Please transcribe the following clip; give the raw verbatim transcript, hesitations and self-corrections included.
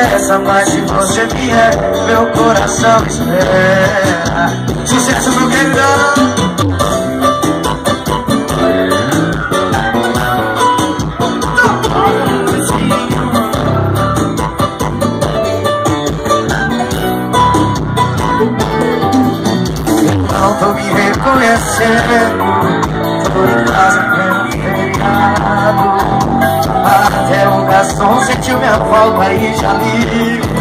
interessa mais se você vier, meu coração espera. Sucesso, meu queridão. Não tô me reconhecendo, tô em casa pleno feriado. Até o garçom sentiu minha falta e já ligo.